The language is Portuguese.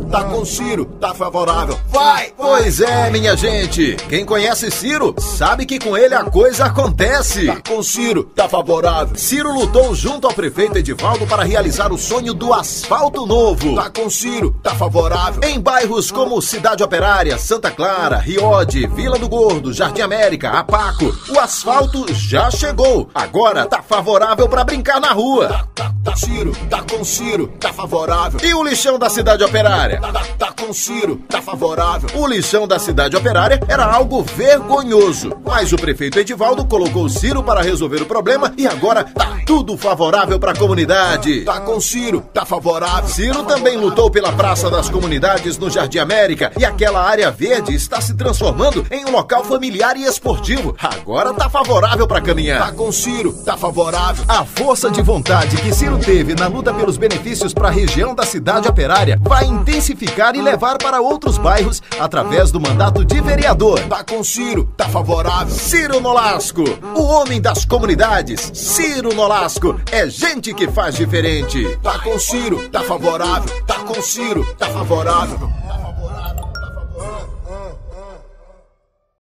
Tá com Ciro, tá favorável. Vai! Pois é, minha gente. Quem conhece Ciro sabe que com ele a coisa acontece. Tá com Ciro, tá favorável. Ciro lutou junto ao prefeito Edivaldo para realizar o sonho do asfalto novo. Tá com Ciro, tá favorável. Em bairros como Cidade Operária, Santa Clara, Riode, Vila do Gordo, Jardim América, Apaco, o asfalto já chegou. Agora tá favorável para brincar na rua. Tá Ciro, tá com Ciro, tá favorável. E o lixão da Cidade Operária? Tá com Ciro, tá favorável. O lixão da Cidade Operária era algo vergonhoso, mas o prefeito Edivaldo colocou Ciro para resolver o problema e agora tá tudo favorável para a comunidade. Tá com Ciro, tá favorável. Ciro também lutou pela Praça das Comunidades no Jardim América e aquela área verde está se transformando em um local familiar e esportivo. Agora tá favorável para caminhar. Tá com Ciro, tá favorável. A força de vontade que Ciro teve na luta pelos benefícios para a região da Cidade Operária vai intensificar e levar para outros bairros através do mandato de vereador. Tá com Ciro, tá favorável. Ciro Nolasco, o homem das comunidades. Ciro Nolasco é gente que faz diferente. Tá com Ciro, tá favorável. Tá com Ciro, tá favorável.